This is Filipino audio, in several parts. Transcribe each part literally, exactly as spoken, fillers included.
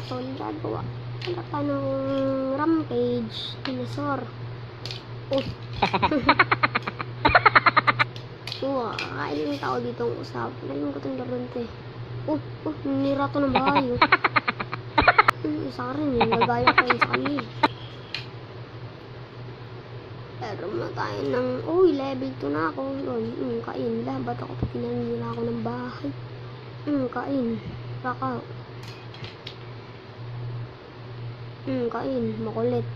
tol, gagawa. Wala ka ng rampage, dinosaur. Oh. Wow, kain yung tao dito ang usap. Galing ko itong laro nito eh. Oh, oh, nira to ng bahay. Oh. Hmm, isa rin eh, nagaya ko yun sa kanya eh. Pero na tayo ng, uy, level two na ako. Hmm, kain, labat ako pag tinanila ako ng bahay. Hmm, kain, raka. Hmm, kain, makulit.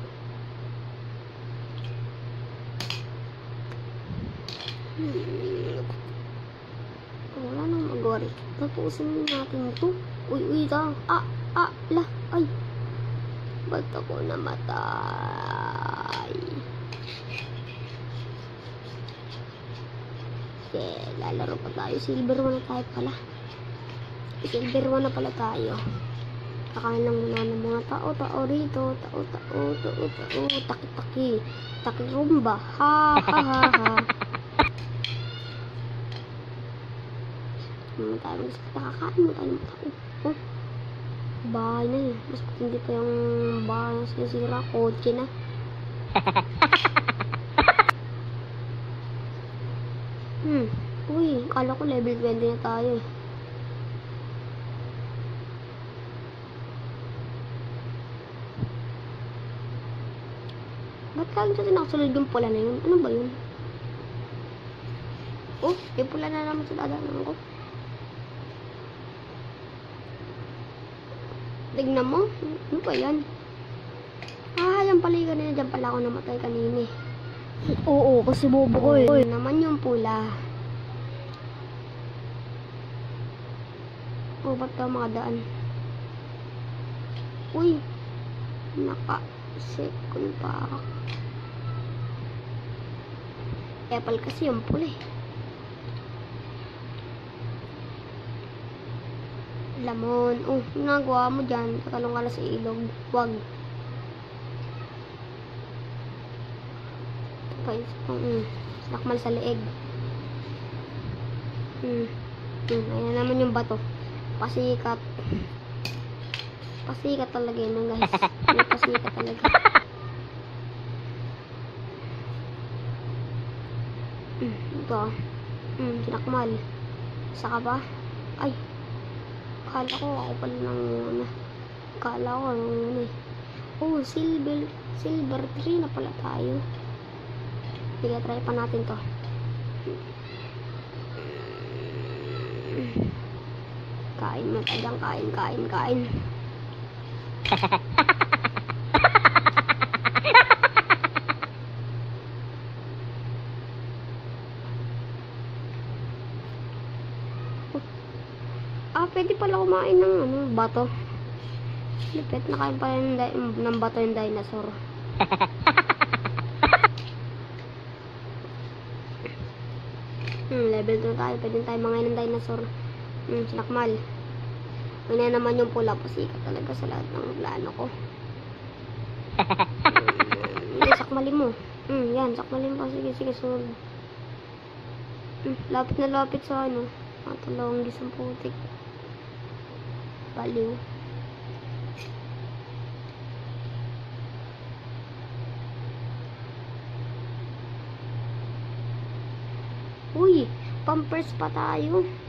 Hmm, wala nang magawa rin. Tapusin natin ito. Uy, uy, ta. Ah, ah, lah, ay. Ba't ako namatay? Okay, lalaro pa tayo. Silver one na tayo pala. Silver one na pala tayo. Kakain lang muna ng mga tao, tao rito. Tao, tao, tao, tao. Taki-taki. Taki-rumba. Ha, ha, ha, ha. Ano tayo, mas nakakain mo tayo ng tao. Oh, bahay na eh. Mas hindi pa yung bahay na sinisira. Kotse na. Hmm. Uy, kala ko level twenty na tayo eh. Ba't kagad natin nakasunod yung pula na yun? Ano ba yun? Oh, yung pula na naman sa dadaanan ko. Tignan mo. Ano ba yan? Ah, yan pala yung kanina. Diyan pala ako namatay kanina eh. Oo, kasi bobo ko eh. Uy, naman yung pula. Oh, ba't ka makadaan? Uy, naka-second pa. Apple kasi yung pula eh. Lamon. Oh, nagawa mo dyan. Tatalong ka na sa ilog. Wag. Okay. Mm. Nakmal sa leeg. Hmm. Hmm. Ayan naman yung bato. Pasikat. Pasikat talaga yun, guys. May pasikat talaga. Hmm. Ito. Hmm. Sinakmal. Saka ba? Ay. Kala ko ako pala ng ano. Kala ko ano yun eh. Oh, silver. Silver three na pala tayo. Sige, try pa natin to. Kain mo tagang kain, kain, kain. Ah, pwede pala kumain ng ano, bato. Lipit, nakain pala ng, ng bato yung dinosaur. Hmm, level two tayo. Pwede tayo mangain ng dinosaur. Hmm, sinakmal. Una naman yung pula. Pasikat talaga sa lahat ng plano ko. Hmm, hindi, sakmalin mo. Hmm, yan, sakmalin mo. Sige, sige, sunod. Hmm, lapit na lapit sa ano. Matulong gisang putik. Baliw. Uy, pampers pa tayo.